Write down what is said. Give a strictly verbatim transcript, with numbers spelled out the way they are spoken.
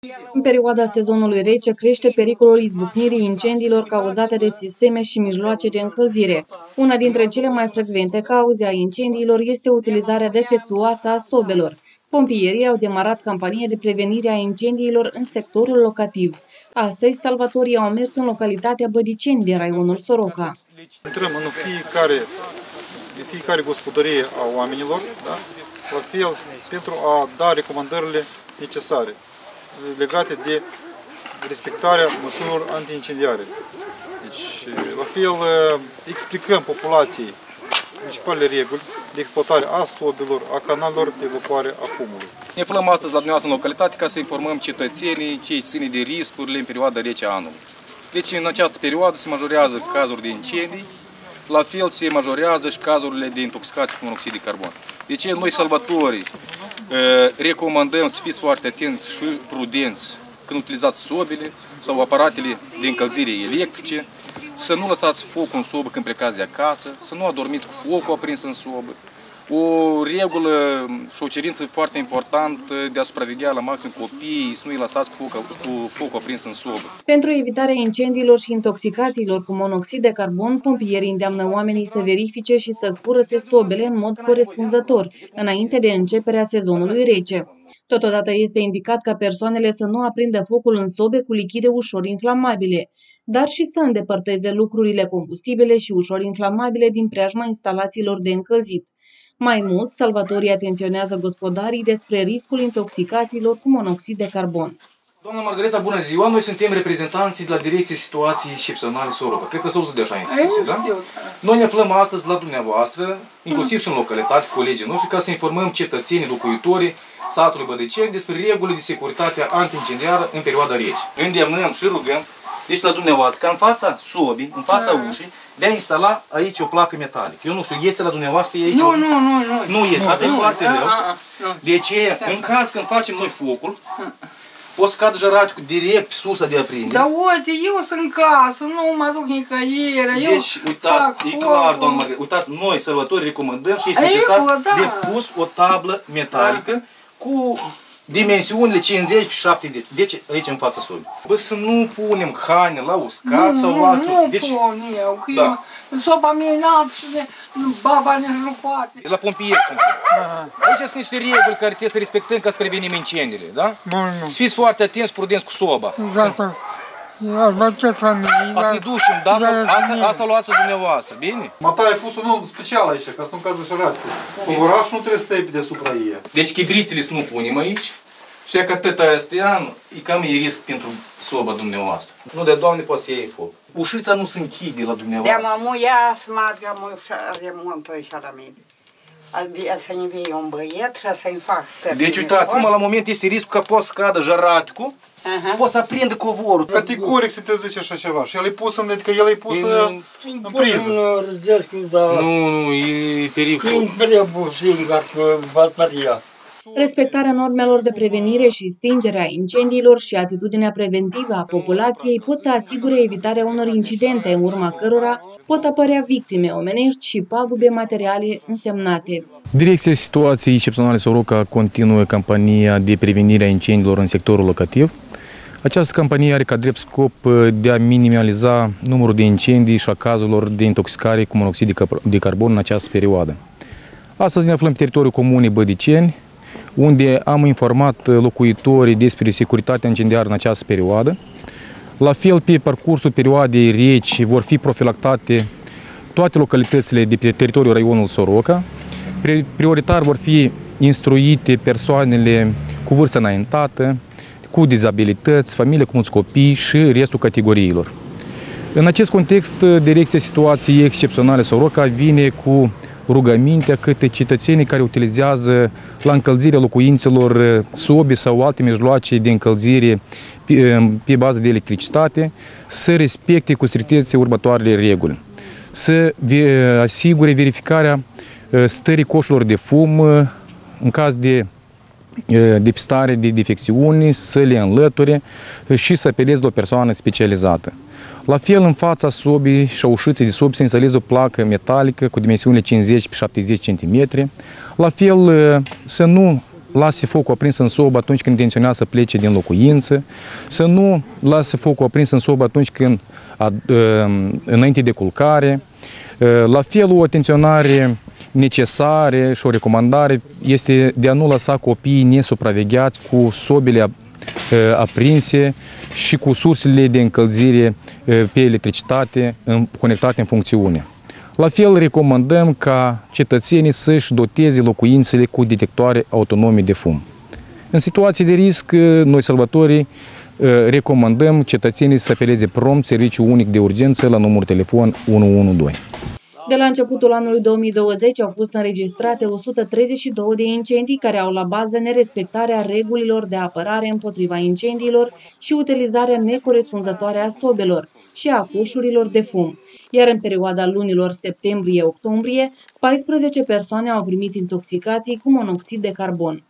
În perioada sezonului rece crește pericolul izbucnirii incendiilor cauzate de sisteme și mijloace de încălzire. Una dintre cele mai frecvente cauze a incendiilor este utilizarea defectuoasă a sobelor. Pompierii au demarat campanie de prevenire a incendiilor în sectorul locativ. Astăzi, salvatorii au mers în localitatea Bădiceni din raionul Soroca. Intrăm în fiecare, în fiecare gospodărie a oamenilor, da? La fel, pentru a da recomandările necesare legate de respectarea măsurilor antiincendiare. Deci, la fel, explicăm populației principalele reguli de exploatare a sobelor, a canalelor de evacuare a fumului. Ne aflăm astăzi la dumneavoastră în localitate ca să informăm cetățenii ce ține de riscurile în perioada rece a anului. Deci, în această perioadă se majorează cazuri de incendii, la fel se majorează și cazurile de intoxicație cu monoxid de carbon. Deci, noi, salvatorii, recomandăm să fiți foarte atenți și prudenți când utilizați sobele sau aparatele de încălzire electrice, să nu lăsați focul în sobă când plecați de acasă, să nu adormiți cu focul aprins în sobă. O regulă și o cerință foarte importantă de a supraveghea la maxim copiii, să nu îi lăsați cu focul, cu focul aprins în sobă. Pentru evitarea incendiilor și intoxicațiilor cu monoxid de carbon, pompierii îndeamnă oamenii să verifice și să curățe sobele în mod corespunzător, înainte de începerea sezonului rece. Totodată este indicat ca persoanele să nu aprindă focul în sobe cu lichide ușor inflamabile, dar și să îndepărteze lucrurile combustibile și ușor inflamabile din preajma instalațiilor de încălzit. Mai mult, salvatorii atenționează gospodarii despre riscul intoxicațiilor cu monoxid de carbon. Doamna Margareta, bună ziua! Noi suntem reprezentanții de la Direcția Situații Excepționale Soroca. Cred că s-a auzit de așa instituție, da? Noi ne aflăm astăzi la dumneavoastră, inclusiv și în localitate, cu colegii noștri, ca să informăm cetățenii, locuitorii satului Bădiceni despre regulile de securitate anti-incendiară în perioada rece. Îndemnăm și rugăm, deci la dumneavoastră, ca în fața sobii, în fața ușii, de a instala aici o placă metalică. Eu nu știu, este la dumneavoastră aici? Nu, o... nu, nu, nu. Nu este, asta e foarte rău. De ce, în caz când facem noi focul, o să cadă jăraticul direct pe sursa de aprindere. Dar uite, eu sunt în casă, nu mă duc nicăieri, eu Deci, uitați, e clar, doamnă Margareta, uitați, noi, salvatorii, recomandăm și este necesar de pus o tablă metalică cu dimensiunile cincizeci pe șaptezeci. Deci, aici în fața sobii. Bă, să nu punem haine la uscat nu, sau nu, altul. Nu, deci, nu pun eu, că da. eu, soba mea e înaltă și de, baba nici nu poate. De la pompieri suntem. Aici sunt niște reguli care trebuie să respectăm ca să prevenim incendiile, da? Bun. Să fiți foarte atenți și prudenți cu soba. Da, da. Ați văzut familie. Ați ne ducem, da? Asta, asta luați-o dumneavoastră, bine? Mataia a pus unul special aici, ca să nu cază jăraticul. Povărașul nu trebuie să stai deasupra ei. Deci chivritele să nu punem aici. Și că atâta este e cam e risc pentru soba dumneavoastră. Nu, de Doamne, poate să iei foc. Ușița nu se închide la dumneavoastră. De-a mă ia să meargă remontul aici la mine. Să ne vie un băiet și să-i fac. Deci uitați-mă, la moment este riscul că poate să cadă jăraticul și poate să aprindă covorul. Categoric se te zice așa ceva. Și el e pus în, adică el e pus în, în priză. Nu, nu, e pericol. Respectarea normelor de prevenire și stingerea incendiilor și atitudinea preventivă a populației pot să asigure evitarea unor incidente în urma cărora pot apărea victime omenești și pagube materiale însemnate. Direcția Situației Excepționale Soroca continuă campania de prevenire a incendiilor în sectorul locativ. Această campanie are ca drept scop de a minimaliza numărul de incendii și a cazurilor de intoxicare cu monoxid de carbon în această perioadă. Astăzi ne aflăm pe teritoriul comunei Bădiceni, unde am informat locuitorii despre securitatea incendiară în această perioadă. La fel, pe parcursul perioadei reci vor fi profilactate toate localitățile de pe teritoriul raionului Soroca. Prioritar vor fi instruite persoanele cu vârstă înaintată, cu dizabilități, familii cu mulți copii și restul categoriilor. În acest context, Direcția Situației Excepționale Soroca vine cu rugămintea către cetățenii care utilizează la încălzirea locuințelor sobe sau alte mijloace de încălzire pe, pe bază de electricitate să respecte cu strictețe următoarele reguli. Să asigure verificarea stării coșurilor de fum în caz de depistare de defecțiuni, să le înlăture și să apeleze la o persoană specializată. La fel, în fața sobii și a ușiței de sobi se instaleze o placă metalică cu dimensiunile cincizeci pe șaptezeci centimetri. La fel, să nu lase focul aprins în sob atunci când intenționează să plece din locuință, să nu lase focul aprins în sob atunci când, înainte de culcare. La fel, o atenționare necesară și o recomandare este de a nu lăsa copiii nesupravegheați cu sobele aprinse și cu sursele de încălzire pe electricitate conectate în funcțiune. La fel, recomandăm ca cetățenii să-și doteze locuințele cu detectoare autonome de fum. În situații de risc, noi, salvatorii, recomandăm cetățenii să apeleze prompt serviciul unic de urgență la numărul telefon unu unu doi. De la începutul anului două mii douăzeci au fost înregistrate o sută treizeci și două de incendii care au la bază nerespectarea regulilor de apărare împotriva incendiilor și utilizarea necorespunzătoare a sobelor și a cușurilor de fum. Iar în perioada lunilor septembrie-octombrie, paisprezece persoane au primit intoxicații cu monoxid de carbon.